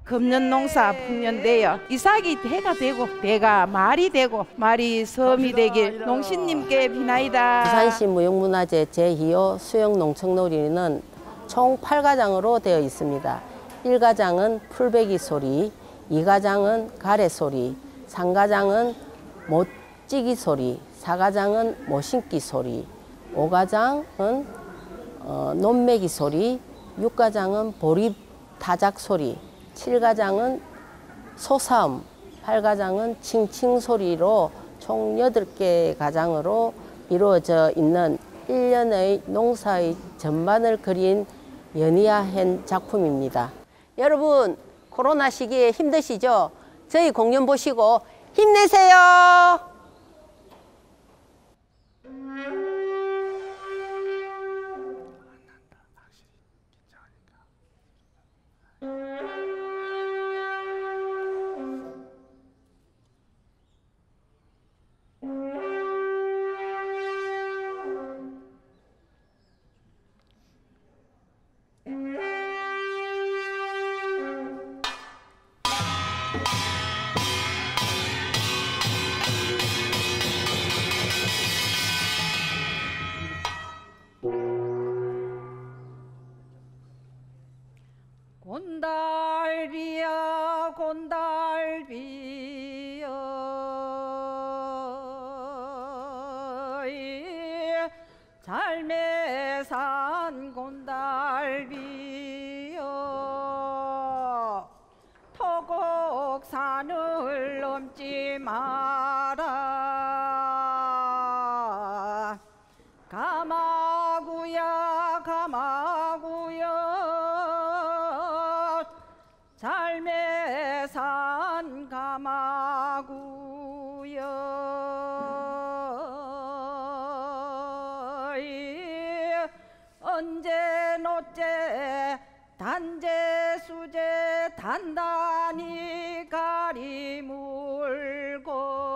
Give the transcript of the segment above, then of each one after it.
금년농사 풍년되어 이삭이 해가 되고 대가 말이 되고 말이 섬이 되길 농신님께 비나이다. 부산시 무형문화재 제2호 수영농축놀이는 총 8가장으로 되어 있습니다. 1가장은 풀베기 소리, 2가장은 가래 소리, 3가장은 못찌기 소리, 4가장은 모신기 소리, 5가장은 논매기 소리, 6가장은 보리 타작 소리, 7가장은 소싸움, 8가장은 칭칭 소리로 총 8개 가장으로 이루어져 있는 1년의 농사의 전반을 그린 연이화한 작품입니다. 여러분, 코로나 시기에 힘드시죠? 저희 공연 보시고 힘내세요! 곤달비야 곤달비야 삶에 산 곤달비야 토곡산을 넘지 마라 가마구야 가마구야 삶에 산 가마구여 언제 노제 단제 수제 단단히 가리물고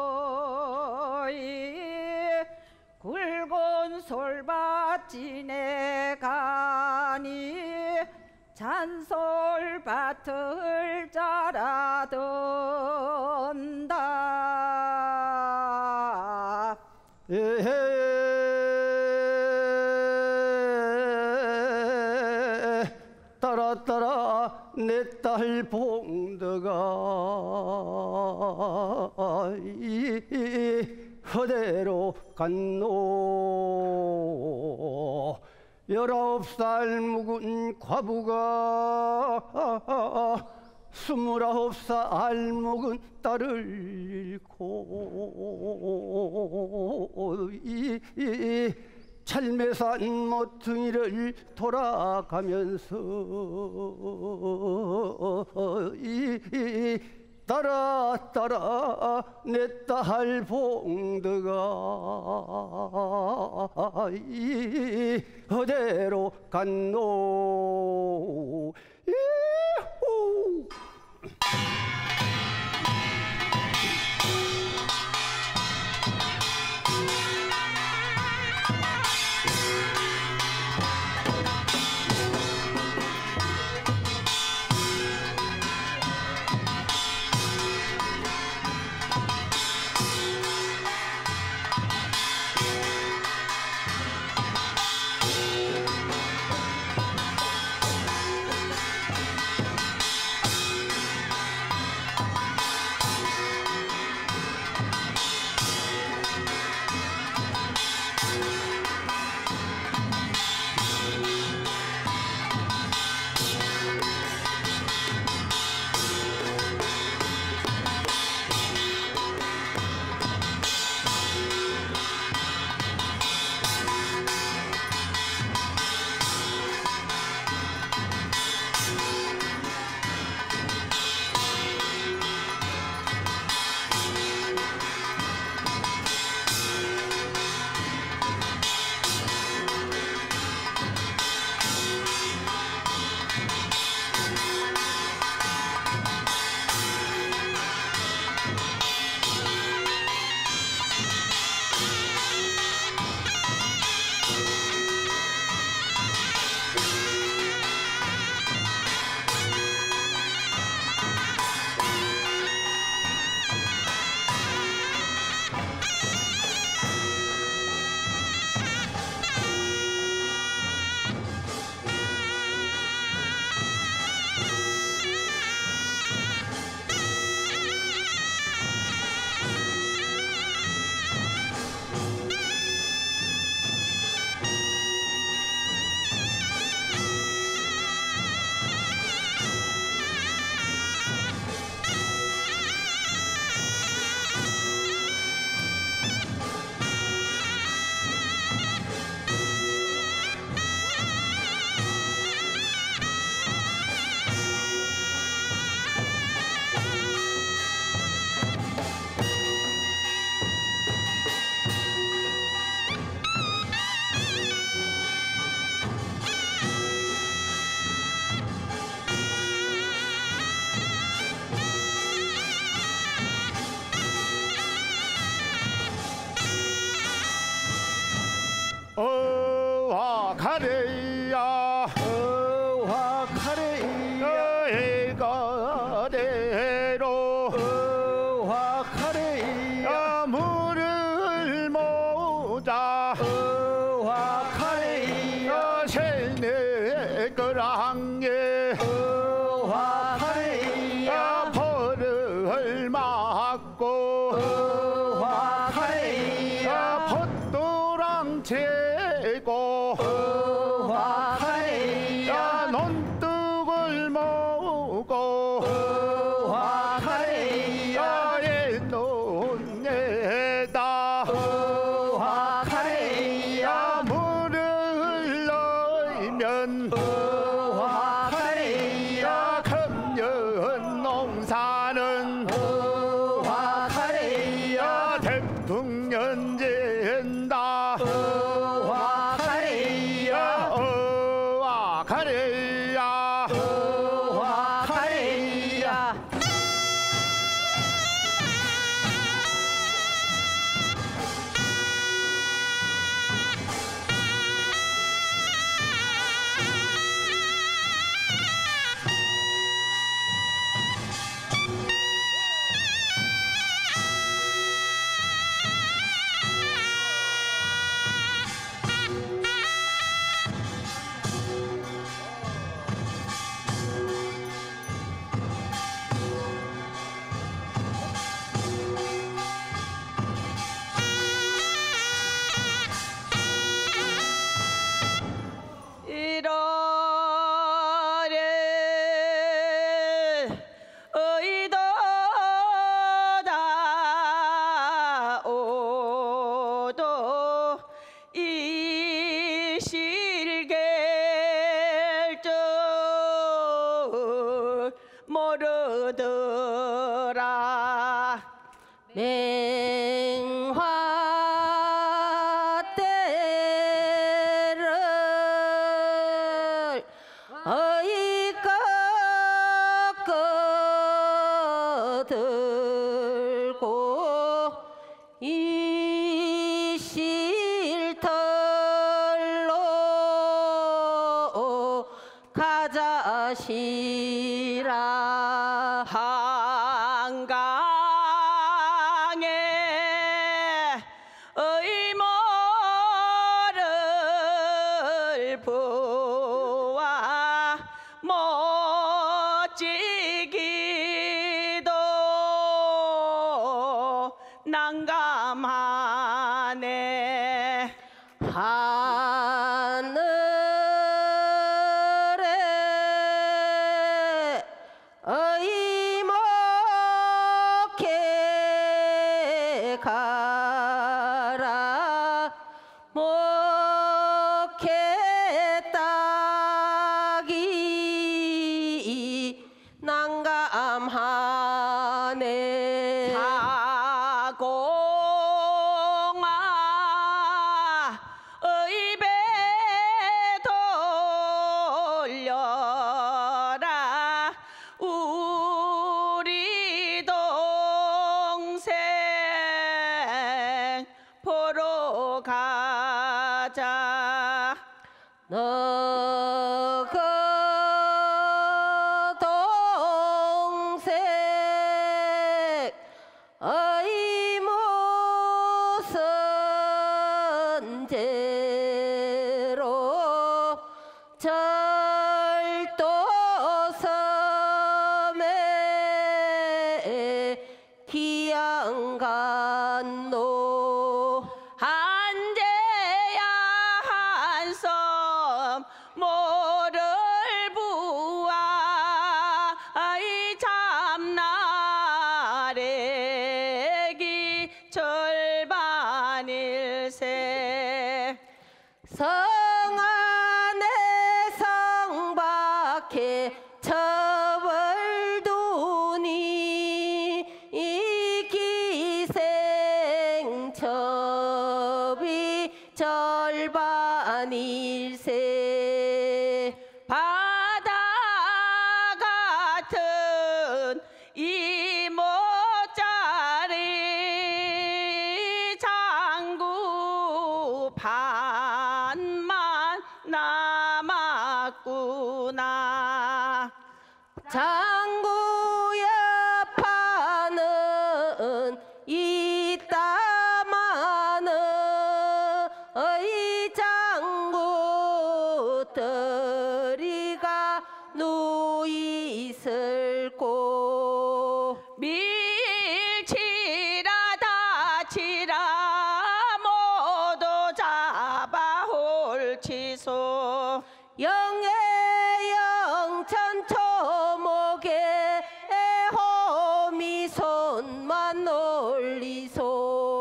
굵은 솔밭지내 가니 잔솔밭을 자라던다. 따라 따라 내 딸 봉덕아 허대로 갔노 19살 묵은 과부가 29살 묵은 딸을 잃고 찰매산 모퉁이를 돌아가면서 따라 따라 내 딸 봉덕아 어디로 갔노 가래야 어화 카레야 해가 대로 어화 카레야 물을 모자 어화 카레야 새내 거랑에 어화 카레야 벌을 맞고 어화 카레야 헛도랑 재고 어화 카레야 논뚝을 모으고 어화 카레야 논에다 어화 카레야 물을 넣으면 어화 카레야 금년 농사는 어화 카레야 대풍년 된다 어화 카레야 어와 가래야 어화 카레야 이러래 의도다 오도 이실결정 모르더라 맹화 때를 어이껏 들고 이 실털로 가자시라 한강에 의모를 보아 멋지기도 난감하네 하늘에 의목해 가라 목해 따기 난감하네 사공아 의배 돌려라 우리 동생 보러 가자 너그 동생 의무선 제로 절도섬에 기양간노 한재야 한섬 모를 부아 이 참나래기 절반일세 성 안에 성 밖에 처벌두니 이 기생첩이 절반일세 바다 같은 이모짜리 장구 반만 나 왔구나. 장구야 파는 있다마는 어이 장구들이가 누이슬고 밀치라 다치라 모두 잡아 홀치소. 영예 영천 초목에 호미 손만 올리소.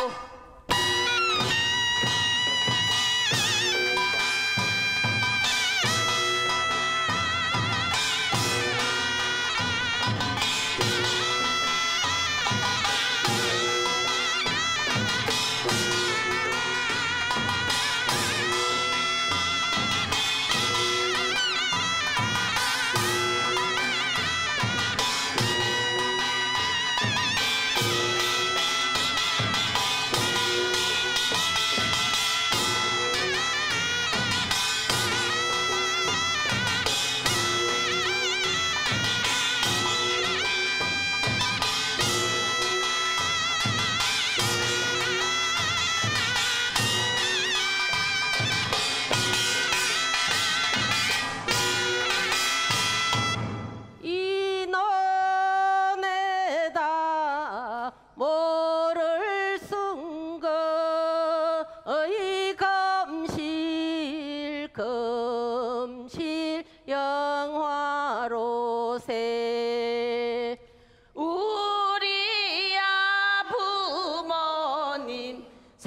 이놈에다 뭐를 쓴거 어이 검실 영화로세. 우리야 부모님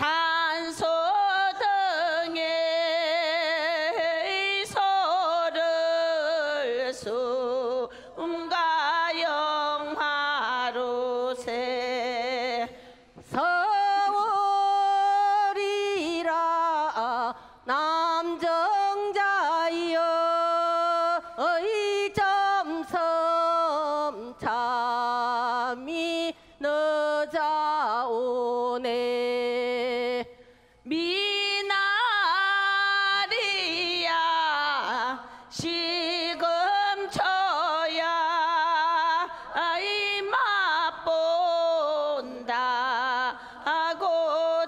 산소등에 소를 숨가 영화로세. 서울이라 남정자여 어이 점섬 잠이 늦어오네. 미나리야 시금초야 아이 맛본다 하고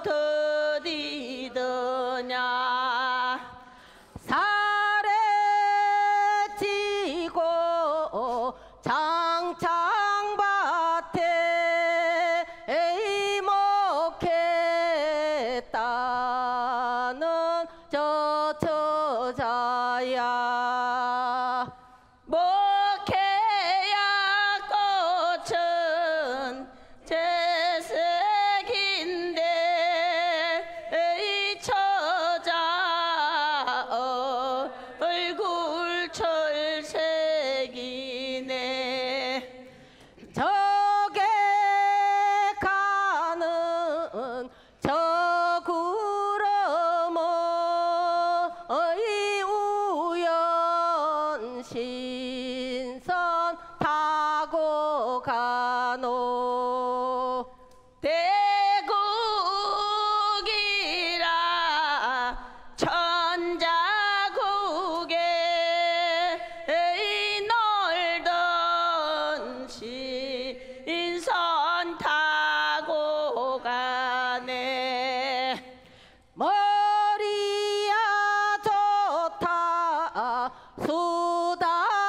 더디더냐. 살에 찌고 장창밭에 에이 먹겠다는 저 처자야. 목해야 꽃은 제색인데 이 처자 얼굴 철색이네. 저게 가는 저 구름은 어이 우연 신선 타고 가노. 대국이라 천자국에 놀던 신선 타고 가네. 머리야 좋다 수다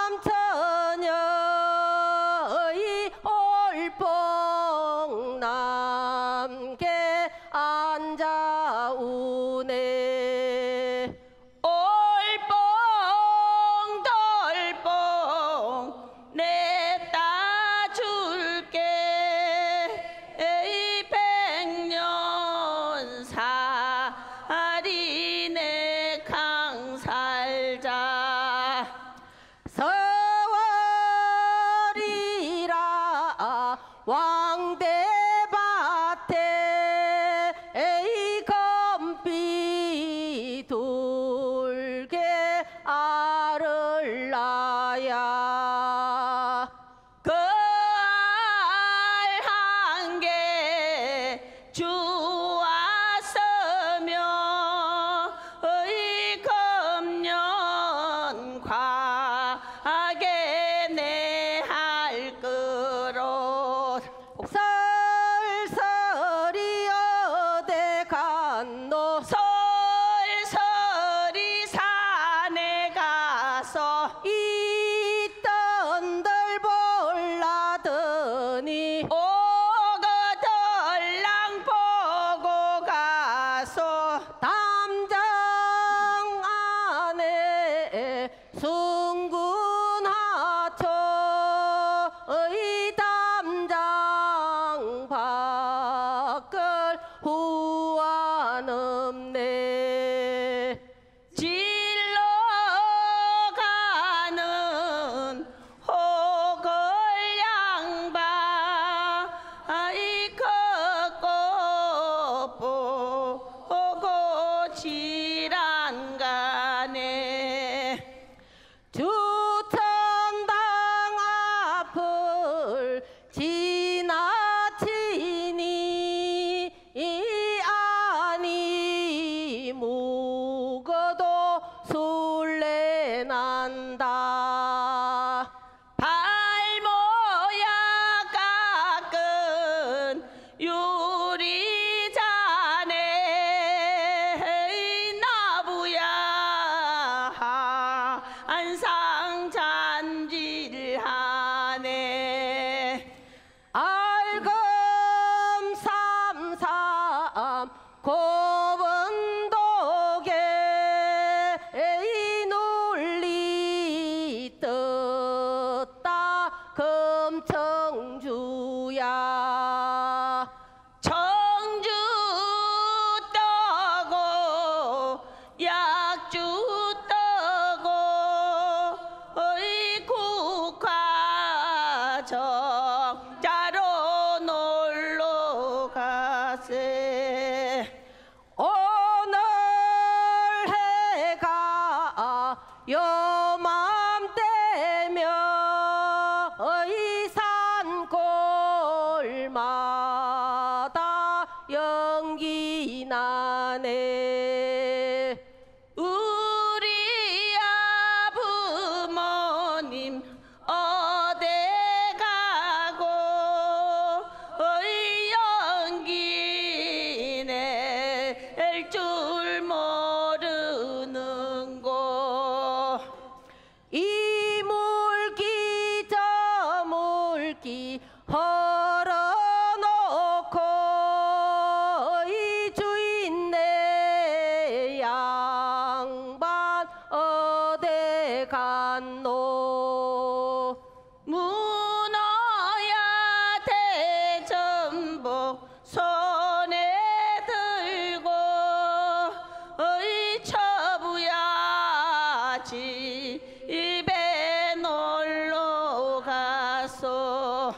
가서 있던들 몰라더니 오거들랑 보고 가서 담장 안에 순군하초의 담장 밖을 후안 없네. 질러 가는 호걸 양반 아이 걷고 보고 지란 가네. 주천당 앞을 지나치니 아니 묵어도 술래 난다. 발모야 깎은 유리잔에 나부야 한상 잔질하네. 알금 삼삼 고분도계 논리 떴다 금청주야. 청주 떠고 약주 떠고 어이 국화정자로 놀러 가세. 오늘 해가 요맘때면 이 산골마다 연기 나네. 우리 아부모님 어디 가고 연기 낼 줄 모르는고. 이 물기 저 물기 헐어놓고 이 주인 내 양반 어디 갔노. 문어야 대전복 손에 들고 어이 처부야 집에 놀러 가서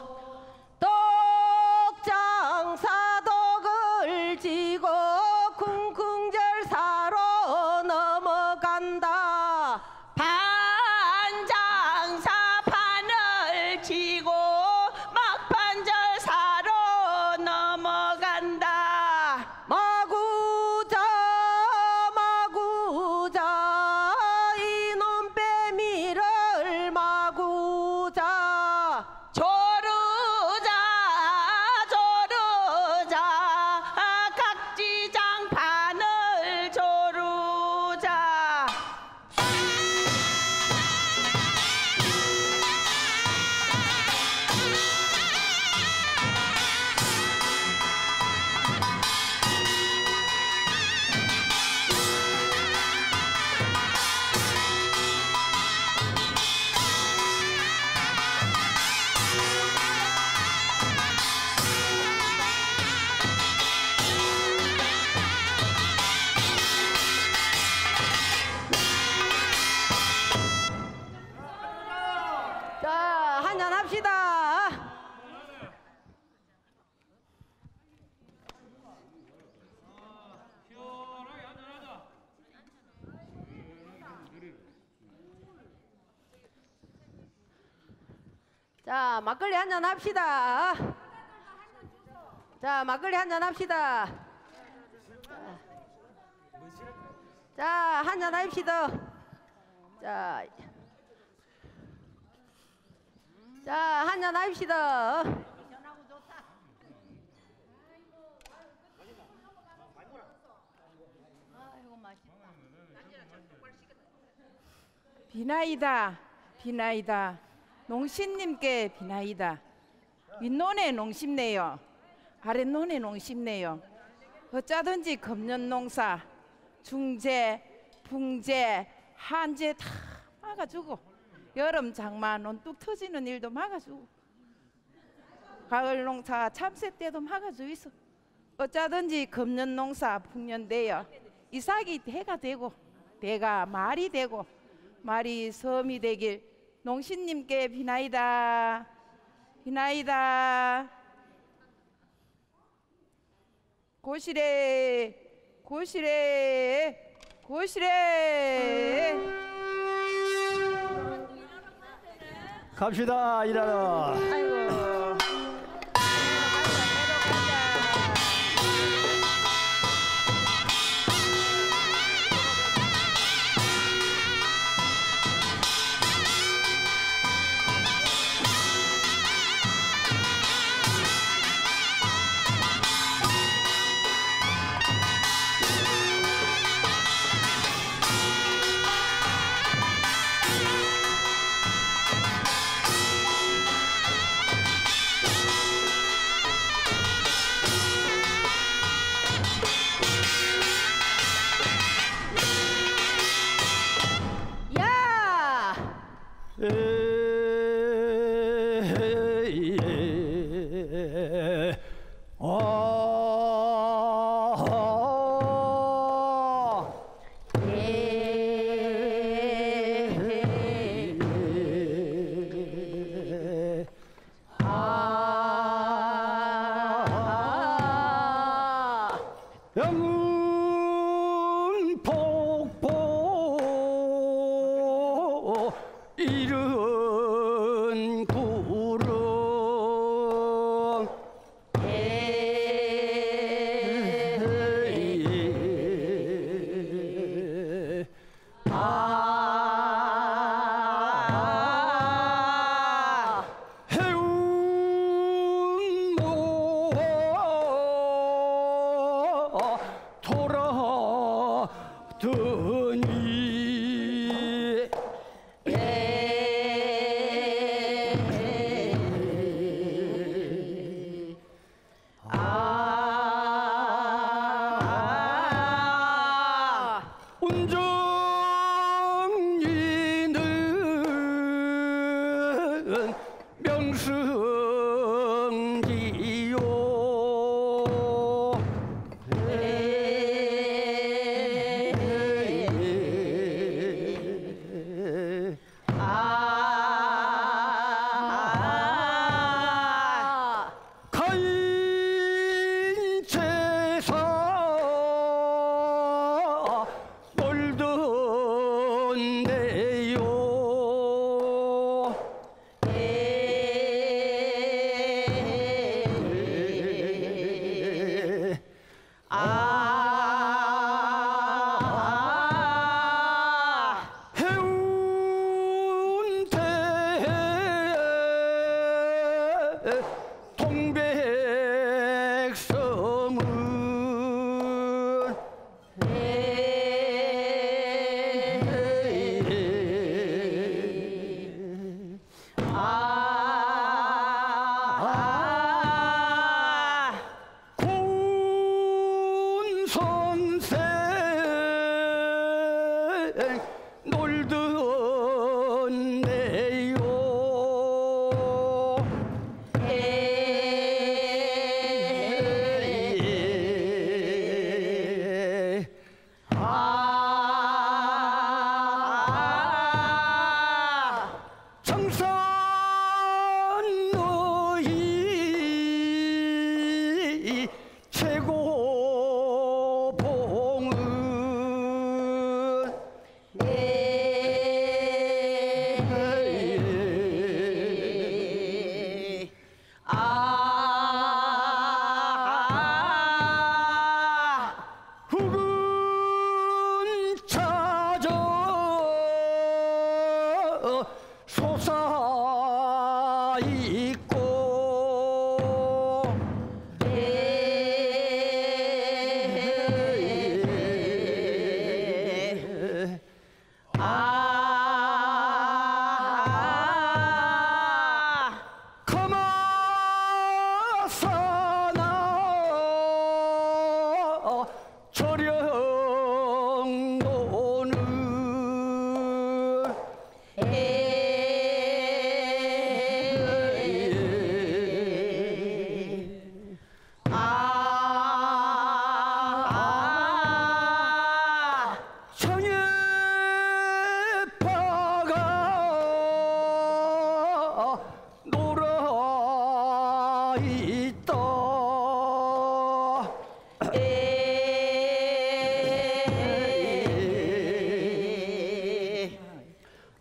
떡장사덕을 지고 쿵쿵절 사러 넘어간다. 반장사 판을 치고 막판절 사러 넘어간다. 마구자 마구자 이놈 빼미를 마구자. 조르자 조르자 각지장 판을 조르자. 자, 한잔 합시다. 자, 막걸리 한잔 합시다. 자, 막걸리 한잔 합시다. 자, 한잔 합시다. 자, 자, 한잔 합시다. 비나이다 비나이다 농신님께 비나이다. 윗논에 농심네요. 아랫논에 농심네요. 어쩌든지 금년농사 중재 풍재 한재 다 막아주고 여름 장마 논뚝 터지는 일도 막아주고 가을 농사 참새 때도 막아주이소. 어쩌든지 금년농사 풍년되어 이삭이 해가 되고 대가 말이 되고 말이 섬이 되길 농신님께 비나이다 비나이다. 고시래 고시래 고시래. 갑시다 일하러. 아이고 영풍폭포 이른 구름 해운 모아 돌아드니 운정이는 명승지요 가인채사 놀던데요 해운대 동백섬은 고운 선생 놀던데요 청산의 최고봉은 훅은 찾아 솟아있고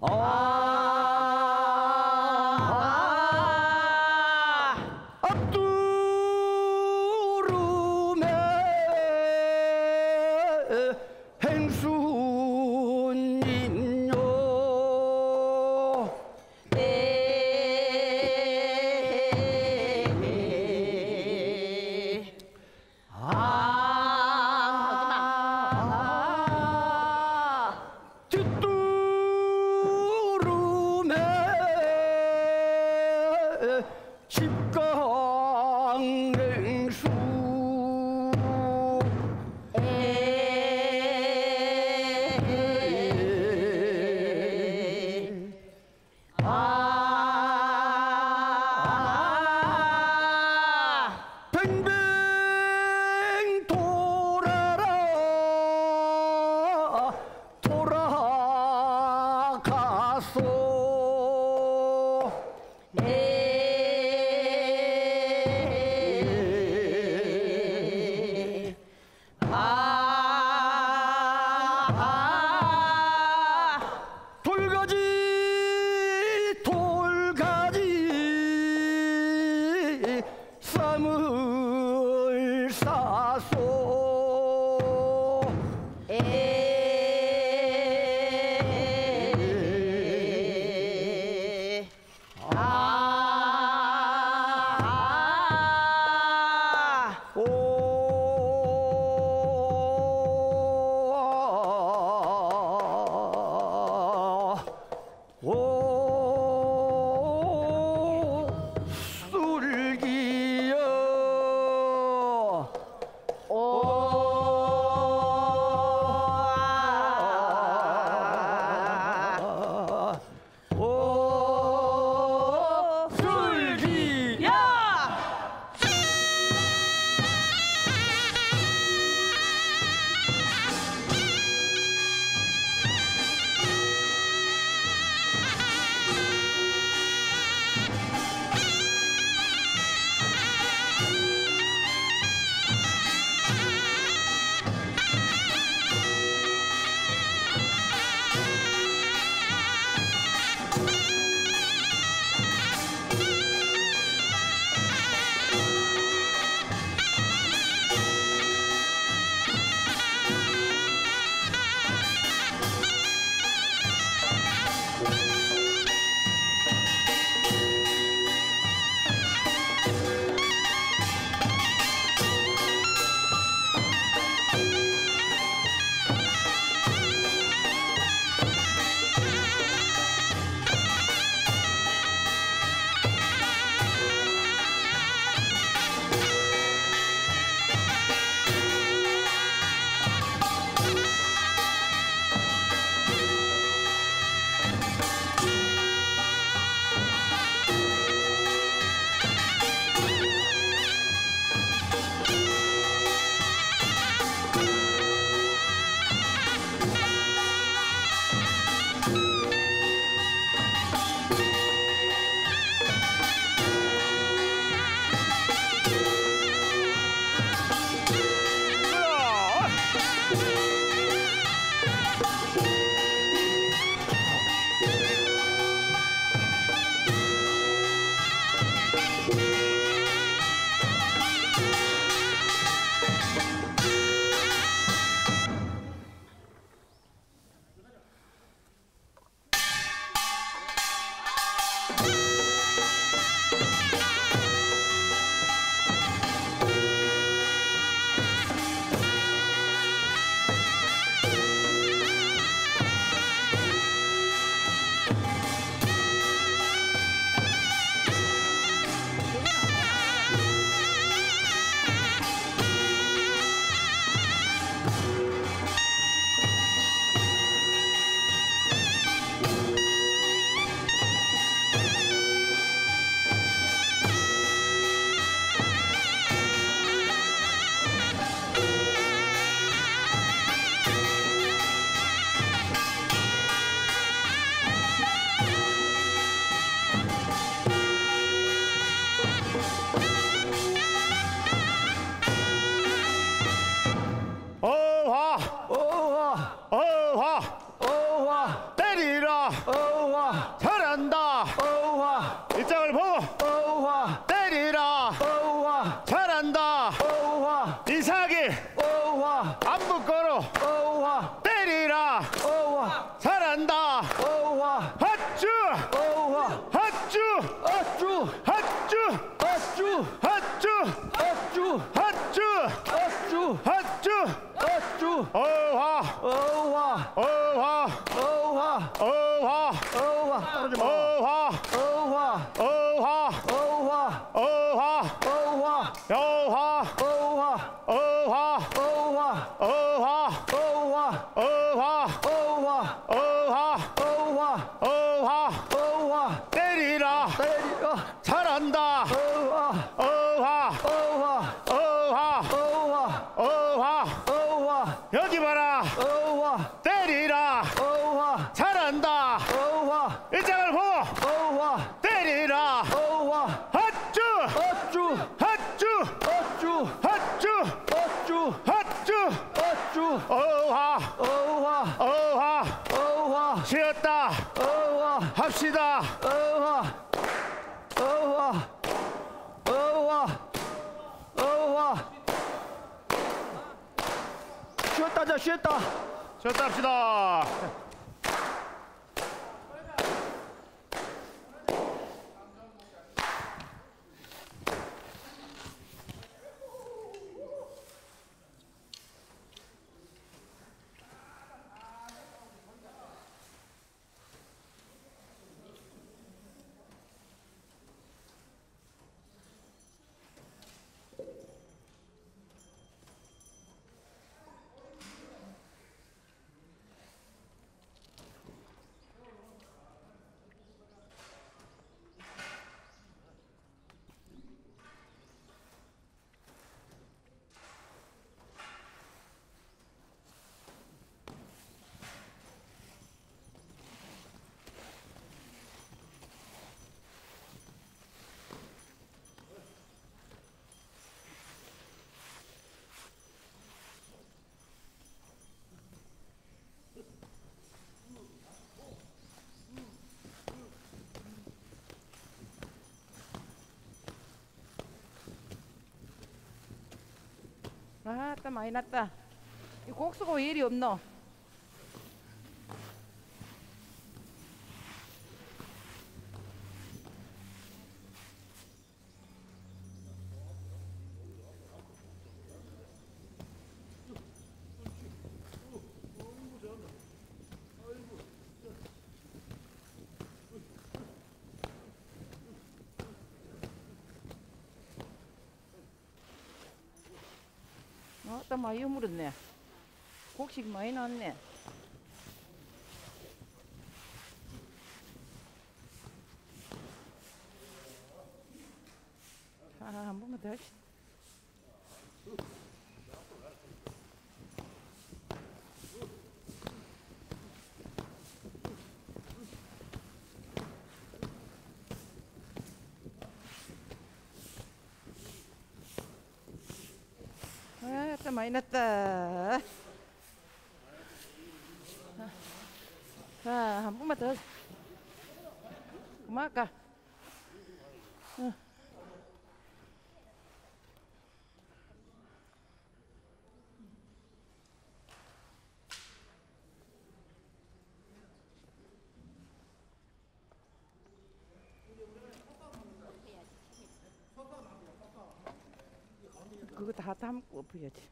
앞두름에 행수님요 뒷두름에 집강행수 뱅뱅 돌아라 돌아가소 돌가지 돌가지 쌈을 싸소 어와 잘한다. 어와 일장을 보고 어와 때리라. 어와 잘한다. 어와 이삭이 어와 안 부끄러 어와 때리라. 어와 잘한다. 어와 핫쭈 어와 핫쭈 어쭈 핫쭈 어쭈 핫쭈 어쭈 핫쭈 어쭈 핫쭈 어쭈 어화 어와 어화 어와 어화 어와 떨어지 마 어화 어와 어화 어와 어화 어와 여화 어와 어화 어와 어화 어와 어화 어와 어화 어와 어화 어와 때리라. 때려 잘한다. 어와 어화 어와 어화 어와 어화 어와 여기 봐라. 어와 때리라. 어와 잘한다. 어와 일장을 보고 어와 때리라. 어와 핫쭈 어쭈 핫쭈 어쭈 핫쭈 어쭈 핫쭈 어쭈 어화 어와 어화 어와 쉬었다. 어와 합시다. 어와 어와 어와 어와 쉬었다 자 쉬었다 쉬었다 합시다. 아따 많이 났다. 이 곡수가 왜 이리 없노? 아따 많이 여물었네. 곡식 많이 났네. 자, 한 번만 더 합시다. 아따 많이 났다. 자, 한 번만 더. 그만할까? 그거 다 담고 엎어야지.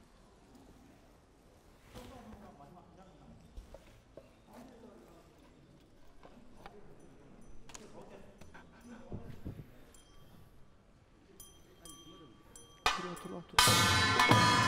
들어와.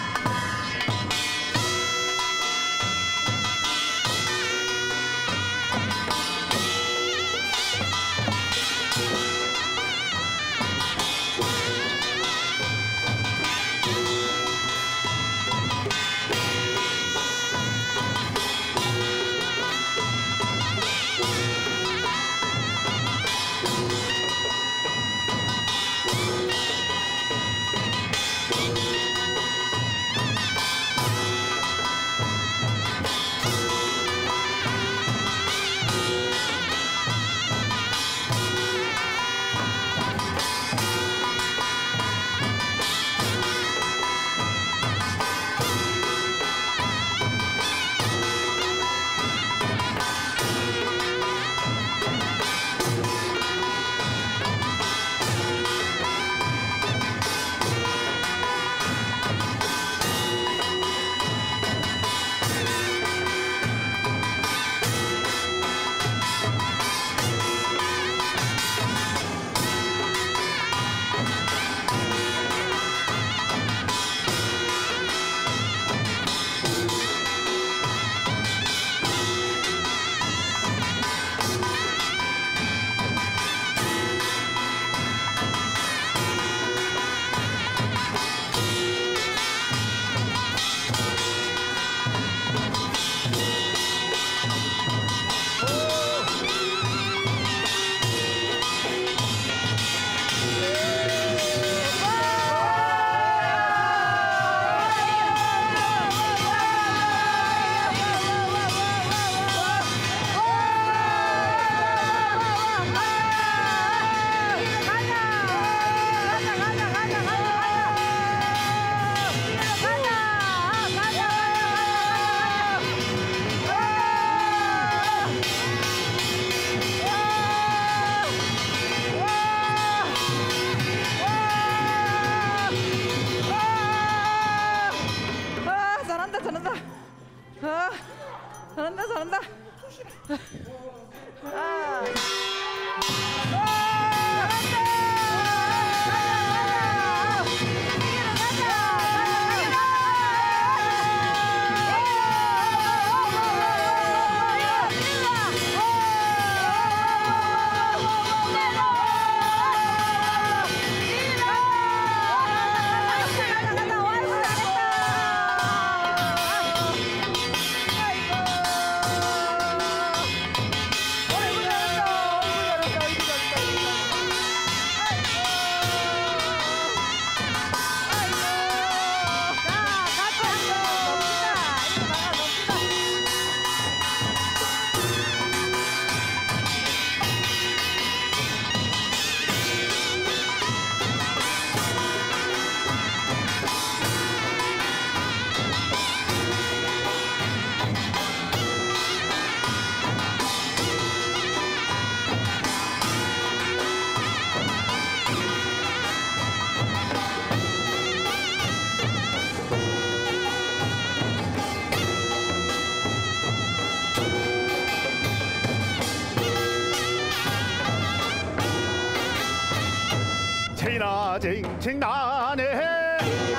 징징 나네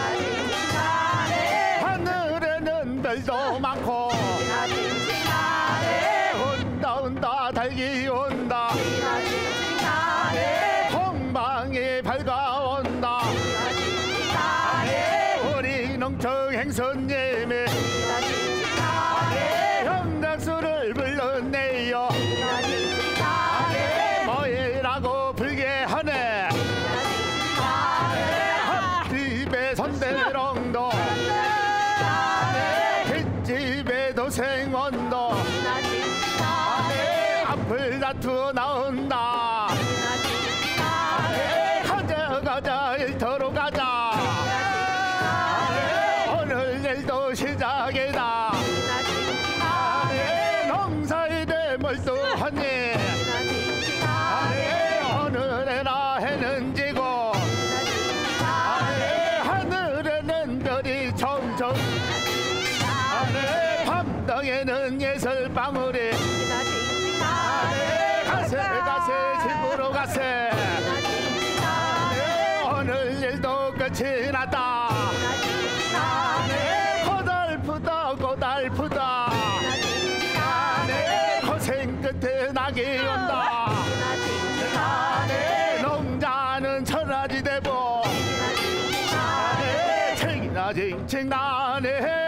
하늘에는 별도 많고 온다 온다 달기 온다 동방이 밝아온다 우리 농촌 행선님이 영락수를 불렀네요 뭐이라고 불게 하네 앞집에 선대롱도 뒷집에 도생원도 앞을 다투어 나온다 가자 가자 일터로 가자 오늘 일도 시작이다 농사일에 몰두하니 오늘에나 해는 지고 하늘에는 별이 점점 밤덩에는 예슬방울이 가세 가세 집으로 가세 오늘 일도 끝이 났다 고달프다 고달프다 고생 끝에 낙이 온다 농자는 천하지 되고 책이나 징징 나네